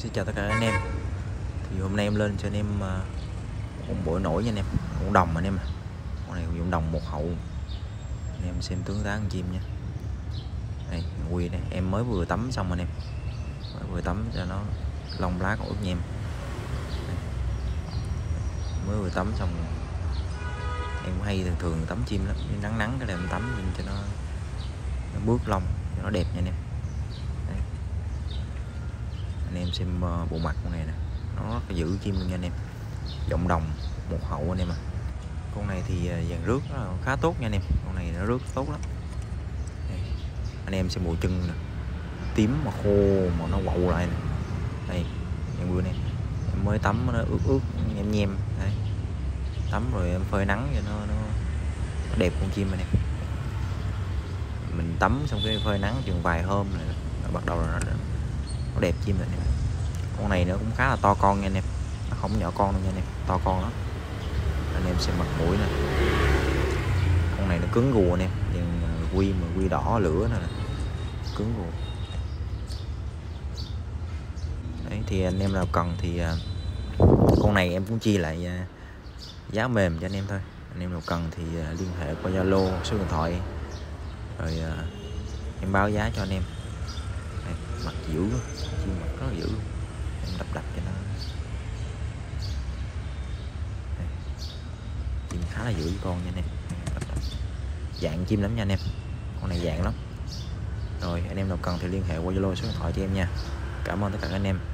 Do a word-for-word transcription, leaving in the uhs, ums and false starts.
Xin chào tất cả anh em. Thì hôm nay em lên cho anh em một bộ nổi nha anh em, con đồng anh em. Con này dụng đồng một hậu. Anh em xem tướng tá con chim nha. Đây, quy đây, em mới vừa tắm xong anh em. Mới vừa tắm cho nó lông lá còn ướt nha em. Đây. Mới vừa tắm xong. Em cũng hay thường thường tắm chim lắm, nắng nắng cái là em tắm cho nó, nó bước lông cho nó đẹp nha anh em. Đây. Anh em xem bộ mặt con này nè, nó rất là giữ chim luôn nha anh em. Giọng đồng một hậu anh em à. Con này thì dàn rước khá tốt nha anh em, con này nó rước tốt lắm. Đây. Anh em xem bộ chân nè, tím mà khô mà nó quậu lại nè. Đây em bữa này em mới tắm nó ướt ướt nhem nhem. Đây. Tắm rồi em phơi nắng cho nó, nó, nó đẹp con chim anh em. Mình tắm xong cái phơi nắng chừng vài hôm này nó bắt đầu nó, nó đẹp chim rồi anh em. Con này nó cũng khá là to con nha anh em, nó không nhỏ con đâu nha anh em, to con lắm. Anh em xem mặt mũi nè, con này nó cứng gù anh em, quy mà quy đỏ lửa nè, cứng gù. Đấy thì anh em nào cần thì con này em cũng chia lại giá mềm cho anh em thôi. Anh em nào cần thì liên hệ qua Zalo số điện thoại rồi em báo giá cho anh em. Đây, mặt dữ, chim mặt rất là dữ, em đập đập cho nó. Đây. Chim khá là dữ con nha anh em, đập đập. Dạng chim lắm nha anh em, con này dạng lắm. Rồi anh em nào cần thì liên hệ qua Zalo số điện thoại cho em nha. Cảm ơn tất cả các anh em.